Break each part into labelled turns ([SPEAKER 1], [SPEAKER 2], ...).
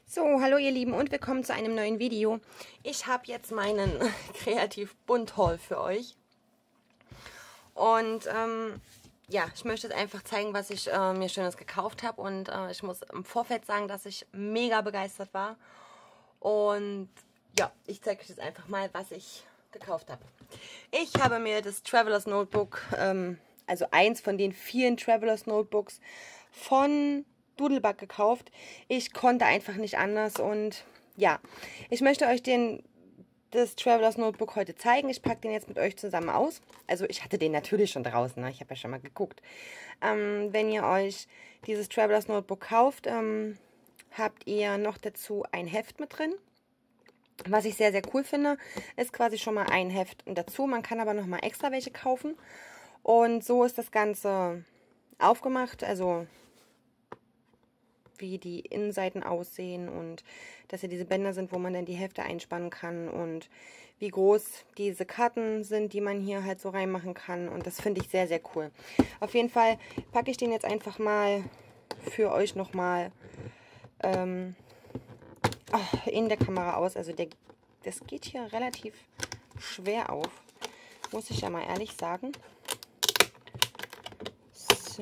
[SPEAKER 1] So, hallo ihr Lieben und willkommen zu einem neuen Video. Ich habe jetzt meinen Kreativ-Bunt-Haul für euch. Und ja, ich möchte jetzt einfach zeigen, was ich mir Schönes gekauft habe. Und ich muss im Vorfeld sagen, dass ich mega begeistert war. Und ja, ich zeige euch jetzt einfach mal, was ich gekauft habe. Ich habe mir das Travelers Notebook, also eins von den vielen Travelers Notebooks von Doodlebug gekauft. Ich konnte einfach nicht anders und ja, ich möchte euch das Travelers Notebook heute zeigen. Ich packe den jetzt mit euch zusammen aus. Also ich hatte den natürlich schon draußen, ne? Ich habe ja schon mal geguckt. Wenn ihr euch dieses Travelers Notebook kauft, habt ihr noch dazu ein Heft mit drin. Was ich sehr, sehr cool finde, ist quasi schon mal ein Heft dazu. Man kann aber noch mal extra welche kaufen. Und so ist das Ganze aufgemacht, also wie die Innenseiten aussehen und dass hier diese Bänder sind, wo man dann die Hefte einspannen kann und wie groß diese Karten sind, die man hier halt so reinmachen kann. Und das finde ich sehr, sehr cool. Auf jeden Fall packe ich den jetzt einfach mal für euch nochmal in der Kamera aus. Also das geht hier relativ schwer auf, muss ich ja mal ehrlich sagen. So.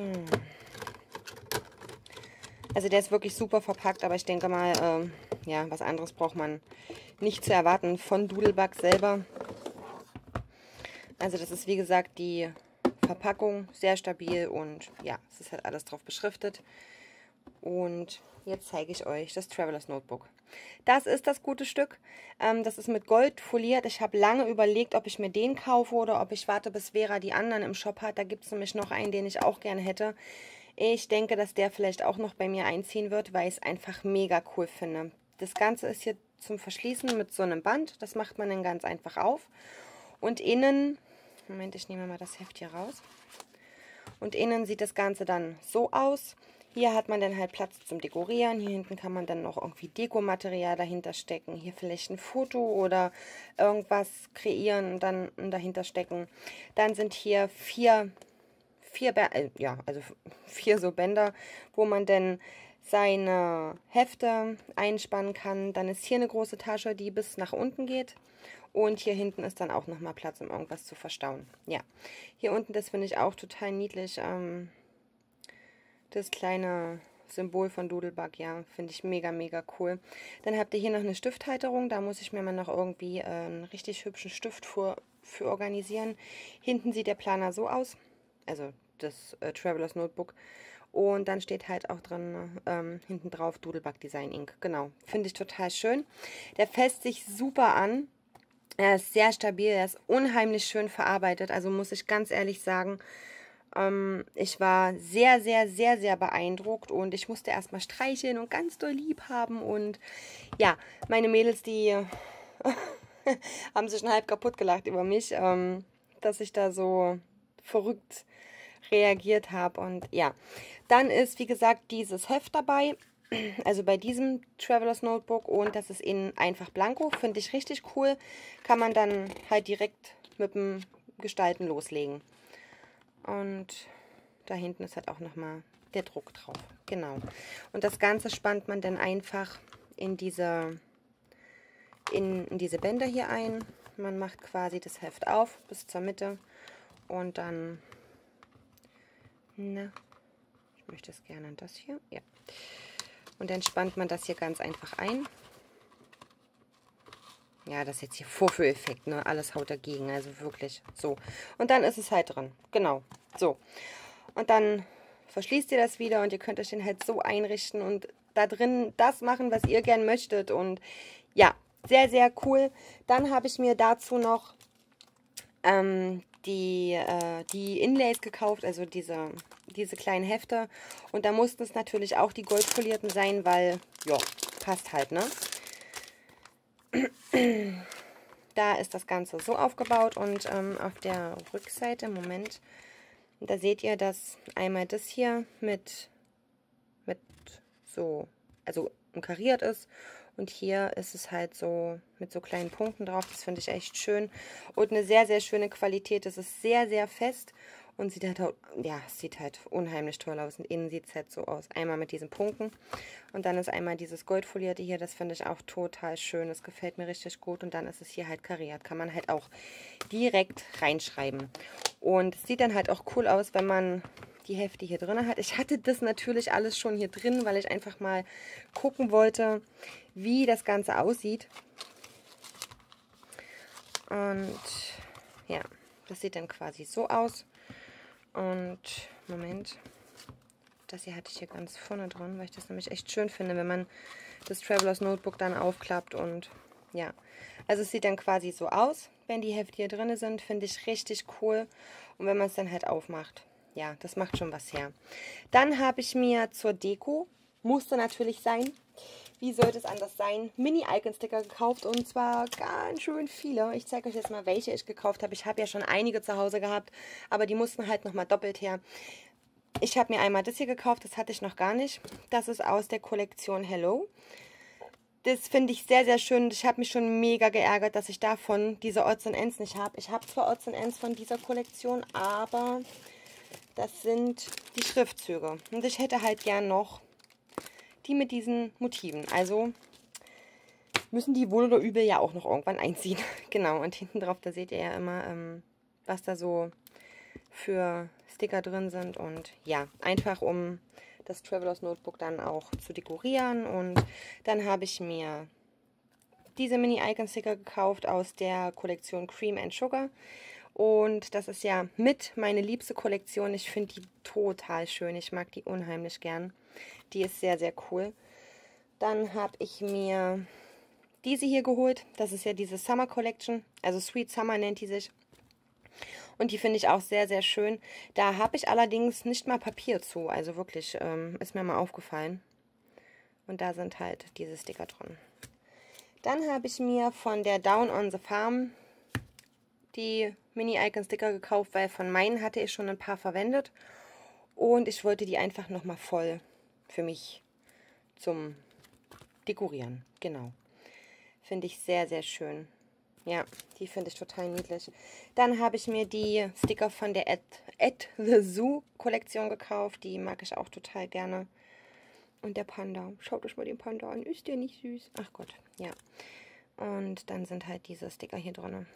[SPEAKER 1] Also der ist wirklich super verpackt, aber ich denke mal, ja, was anderes braucht man nicht zu erwarten von Doodlebug selber. Also das ist wie gesagt die Verpackung, sehr stabil und ja, es ist halt alles drauf beschriftet. Und jetzt zeige ich euch das Travelers Notebook. Das ist das gute Stück. Das ist mit Gold foliert. Ich habe lange überlegt, ob ich mir den kaufe oder ob ich warte, bis Vera die anderen im Shop hat. Da gibt es nämlich noch einen, den ich auch gerne hätte. Ich denke, dass der vielleicht auch noch bei mir einziehen wird, weil ich es einfach mega cool finde. Das Ganze ist hier zum Verschließen mit so einem Band. Das macht man dann ganz einfach auf. Und innen, Moment, ich nehme mal das Heft hier raus. Und innen sieht das Ganze dann so aus. Hier hat man dann halt Platz zum Dekorieren. Hier hinten kann man dann noch irgendwie Dekomaterial dahinter stecken. Hier vielleicht ein Foto oder irgendwas kreieren und dann dahinter stecken. Dann sind hier vier so Bänder, wo man dann seine Hefte einspannen kann. Dann ist hier eine große Tasche, die bis nach unten geht. Und hier hinten ist dann auch nochmal Platz, um irgendwas zu verstauen. Ja, hier unten, das finde ich auch total niedlich. Das kleine Symbol von Doodlebug, ja, finde ich mega, mega cool. Dann habt ihr hier noch eine Stifthalterung. Da muss ich mir mal noch irgendwie einen richtig hübschen Stift für organisieren. Hinten sieht der Planer so aus. Also das Travelers Notebook. Und dann steht halt auch drin, hinten drauf Doodlebug Design Ink. Genau, finde ich total schön. Der fässt sich super an. Er ist sehr stabil, er ist unheimlich schön verarbeitet. Also muss ich ganz ehrlich sagen, ich war sehr, sehr, sehr, sehr beeindruckt. Und ich musste erstmal streicheln und ganz doll lieb haben. Und ja, meine Mädels, die haben sich schon halb kaputt gelacht über mich, dass ich da so verrückt reagiert habe. Und ja, dann ist wie gesagt dieses Heft dabei, also bei diesem Travelers Notebook, und das ist innen einfach blanko, finde ich richtig cool, kann man dann halt direkt mit dem Gestalten loslegen. Und da hinten ist halt auch nochmal der Druck drauf, genau. Und das Ganze spannt man dann einfach in diese Bänder hier ein. Man macht quasi das Heft auf bis zur Mitte und dann, na, ich möchte es gerne das hier, ja. Und dann spannt man das hier ganz einfach ein. Ja, das ist jetzt hier Vorführeffekt, ne? Alles haut dagegen, also wirklich so. Und dann ist es halt drin, genau, so. Und dann verschließt ihr das wieder und ihr könnt euch den halt so einrichten und da drin das machen, was ihr gern möchtet. Und ja, sehr, sehr cool. Dann habe ich mir dazu noch die Inlays gekauft, also diese kleinen Hefte. Und da mussten es natürlich auch die goldfolierten sein, weil, ja, passt halt, ne? Da ist das Ganze so aufgebaut und auf der Rückseite, Moment, da seht ihr, dass einmal das hier mit so, also kariert ist. Und hier ist es halt so mit so kleinen Punkten drauf. Das finde ich echt schön. Und eine sehr, sehr schöne Qualität. Das ist sehr, sehr fest. und sieht halt, ja, sieht halt unheimlich toll aus. Und innen sieht es halt so aus. Einmal mit diesen Punkten und dann ist einmal dieses Goldfolierte hier, das finde ich auch total schön. Das gefällt mir richtig gut und dann ist es hier halt kariert. Kann man halt auch direkt reinschreiben. Und es sieht dann halt auch cool aus, wenn man die Hefte hier drin hat. Ich hatte das natürlich alles schon hier drin, weil ich einfach mal gucken wollte, wie das Ganze aussieht. Und ja, das sieht dann quasi so aus. Und Moment, das hier hatte ich hier ganz vorne drin, weil ich das nämlich echt schön finde, wenn man das Travelers Notebook dann aufklappt. Und ja, also es sieht dann quasi so aus, wenn die Hefte hier drin sind, finde ich richtig cool. Und wenn man es dann halt aufmacht, ja, das macht schon was her. Dann habe ich mir zur Deko, musste natürlich sein, wie sollte es anders sein, Mini-Icon-Sticker gekauft und zwar ganz schön viele. Ich zeige euch jetzt mal, welche ich gekauft habe. Ich habe ja schon einige zu Hause gehabt, aber die mussten halt nochmal doppelt her. Ich habe mir einmal das hier gekauft, das hatte ich noch gar nicht. Das ist aus der Kollektion Hello. Das finde ich sehr, sehr schön. Ich habe mich schon mega geärgert, dass ich davon diese Odds and Ends nicht habe. Ich habe zwar Odds and Ends von dieser Kollektion, aber das sind die Schriftzüge. Und ich hätte halt gern noch die mit diesen Motiven. Also müssen die wohl oder übel ja auch noch irgendwann einziehen. Genau, und hinten drauf, da seht ihr ja immer, was da so für Sticker drin sind. Und ja, einfach um das Travelers Notebook dann auch zu dekorieren. Und dann habe ich mir diese Mini-Icon-Sticker gekauft aus der Kollektion Cream and Sugar. Und das ist ja mit meine liebste Kollektion. Ich finde die total schön. Ich mag die unheimlich gern. Die ist sehr, sehr cool. Dann habe ich mir diese hier geholt. Das ist ja diese Summer Collection. Also Sweet Summer nennt die sich. Und die finde ich auch sehr, sehr schön. Da habe ich allerdings nicht mal Papier zu. Also wirklich, ist mir mal aufgefallen. Und da sind halt diese Sticker drin. Dann habe ich mir von der Down on the Farm die Mini-Icon-Sticker gekauft, weil von meinen hatte ich schon ein paar verwendet. Und ich wollte die einfach nochmal voll für mich zum Dekorieren. Genau. Finde ich sehr, sehr schön. Ja, die finde ich total niedlich. Dann habe ich mir die Sticker von der At the Zoo Kollektion gekauft. Die mag ich auch total gerne. Und der Panda. Schaut euch mal den Panda an. Ist der nicht süß? Ach Gott, ja. Und dann sind halt diese Sticker hier drin.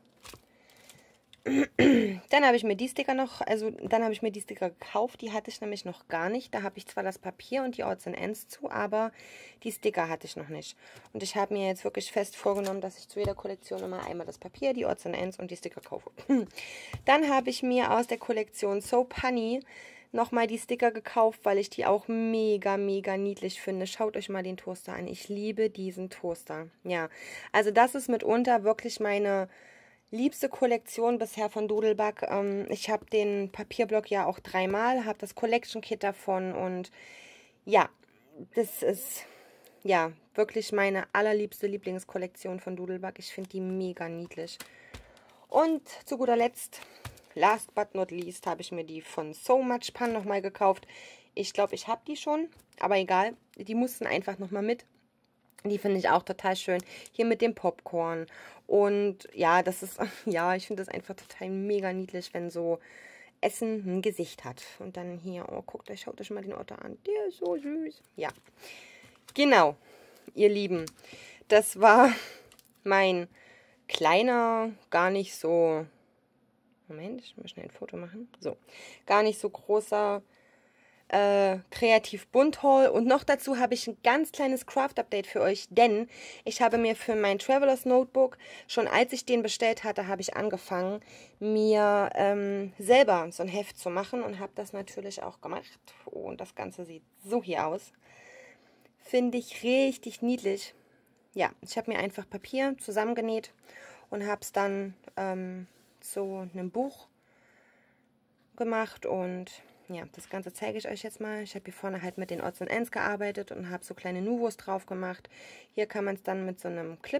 [SPEAKER 1] Dann habe ich mir die Sticker noch, gekauft, die hatte ich nämlich noch gar nicht. Da habe ich zwar das Papier und die Odds and Ends zu, aber die Sticker hatte ich noch nicht. Und ich habe mir jetzt wirklich fest vorgenommen, dass ich zu jeder Kollektion immer einmal das Papier, die Odds and Ends und die Sticker kaufe. Dann habe ich mir aus der Kollektion Soap Honey nochmal die Sticker gekauft, weil ich die auch mega, mega niedlich finde. Schaut euch mal den Toaster an. Ich liebe diesen Toaster. Ja, also das ist mitunter wirklich meine liebste Kollektion bisher von Doodlebug. Ich habe den Papierblock ja auch 3-mal, habe das Collection Kit davon und ja, das ist ja wirklich meine allerliebste Lieblingskollektion von Doodlebug. Ich finde die mega niedlich. Und zu guter Letzt, last but not least, habe ich mir die von So Much Fun nochmal gekauft. Ich glaube, ich habe die schon, aber egal, die mussten einfach nochmal mit. Die finde ich auch total schön. Hier mit dem Popcorn. Und ja, das ist, ja, ich finde das einfach total mega niedlich, wenn so Essen ein Gesicht hat. Und dann hier, oh, guckt euch, schaut euch mal den Otter an. Der ist so süß. Ja, genau, ihr Lieben. Das war mein kleiner, gar nicht so, Moment, ich muss schnell ein Foto machen. So, gar nicht so großer Kreativ Bunt Haul und noch dazu habe ich ein ganz kleines Craft Update für euch, denn ich habe mir für mein Travelers Notebook, schon als ich den bestellt hatte, habe ich angefangen, mir selber so ein Heft zu machen und habe das natürlich auch gemacht und das Ganze sieht so hier aus. Finde ich richtig niedlich. Ja, ich habe mir einfach Papier zusammengenäht und habe es dann zu einem Buch gemacht und ja, das Ganze zeige ich euch jetzt mal. Ich habe hier vorne halt mit den Odds and Ends gearbeitet und habe so kleine Nuvos drauf gemacht. Hier kann man es dann mit so einem Clip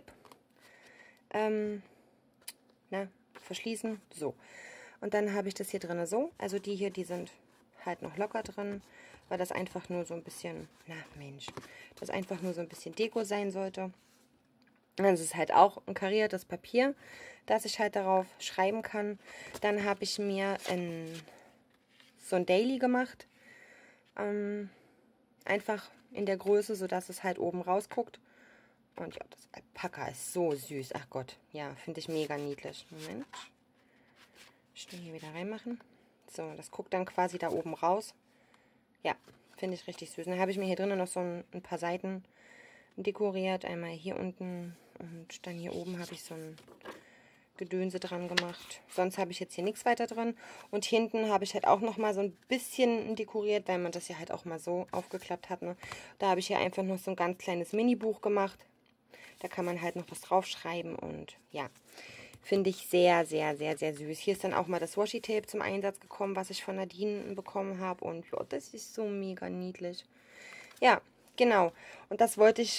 [SPEAKER 1] verschließen. So. Und dann habe ich das hier drin so. Also die hier, die sind halt noch locker drin, weil das einfach nur so ein bisschen, das einfach nur so ein bisschen Deko sein sollte. Das ist halt auch ein kariertes Papier, dass ich halt darauf schreiben kann. Dann habe ich mir so ein Daily gemacht. Einfach in der Größe, sodass es halt oben rausguckt. Und ja, das Alpaka ist so süß. Ach Gott, ja, finde ich mega niedlich. Moment. Schnell hier wieder reinmachen. So, das guckt dann quasi da oben raus. Ja, finde ich richtig süß. Dann habe ich mir hier drinnen noch so ein paar Seiten dekoriert. Einmal hier unten und dann hier oben habe ich so ein Gedönse dran gemacht. Sonst habe ich jetzt hier nichts weiter drin. Und hinten habe ich halt auch noch mal so ein bisschen dekoriert, weil man das ja halt auch mal so aufgeklappt hat. Ne? Da habe ich hier einfach noch so ein ganz kleines Mini-Buch gemacht. Da kann man halt noch was draufschreiben und ja, finde ich sehr, sehr, sehr, sehr süß. Hier ist dann auch mal das Washi-Tape zum Einsatz gekommen, was ich von Nadine bekommen habe. Und ja, das ist so mega niedlich. Ja, genau. Und das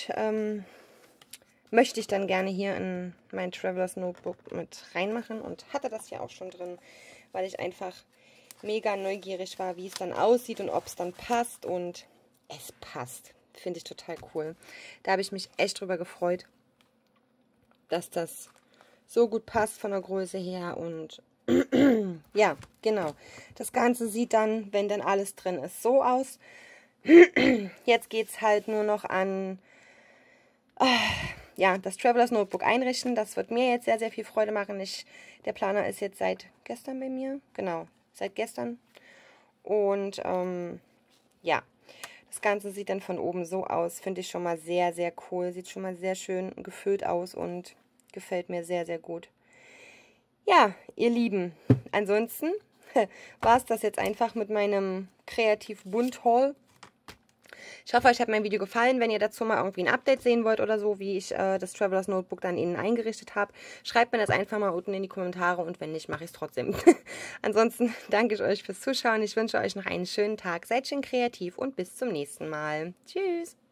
[SPEAKER 1] möchte ich dann gerne hier in mein Travelers Notebook mit reinmachen und hatte das ja auch schon drin, weil ich einfach mega neugierig war, wie es dann aussieht und ob es dann passt, und es passt. Finde ich total cool. Da habe ich mich echt drüber gefreut, dass das so gut passt von der Größe her. Und ja, genau. Das Ganze sieht dann, wenn dann alles drin ist, so aus. Jetzt geht es halt nur noch an ja, das Travelers Notebook einrichten. Das wird mir jetzt sehr, sehr viel Freude machen. Der Planer ist jetzt seit gestern bei mir. Genau, seit gestern. Und ja, das Ganze sieht dann von oben so aus. Finde ich schon mal sehr, sehr cool. Sieht schon mal sehr schön gefüllt aus und gefällt mir sehr, sehr gut. Ja, ihr Lieben, ansonsten war es das jetzt einfach mit meinem Kreativ-Bunt-Haul. Ich hoffe, euch hat mein Video gefallen. Wenn ihr dazu mal irgendwie ein Update sehen wollt oder so, wie ich das Travelers Notebook dann innen eingerichtet habe, schreibt mir das einfach mal unten in die Kommentare, und wenn nicht, mache ich es trotzdem. Ansonsten danke ich euch fürs Zuschauen. Ich wünsche euch noch einen schönen Tag. Seid schön kreativ und bis zum nächsten Mal. Tschüss!